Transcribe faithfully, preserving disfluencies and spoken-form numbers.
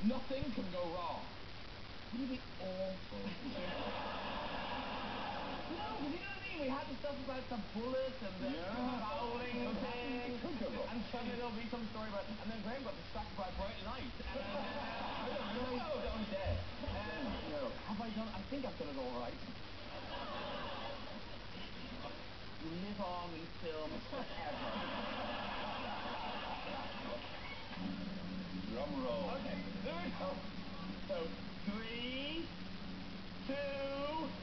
Nothing can go wrong. It'd be awful. No, because you know what I mean? We had the stuff about the bullets and the Yeah. fouling thing. Could go wrong. And suddenly there'll be some story about... And then Graham got distracted by a bright light. And then... Uh, no, no, don't dare. Um, No. have I done... I think I've done it all right. You live on in film forever. Drum roll. Okay, there we go. So, three, two...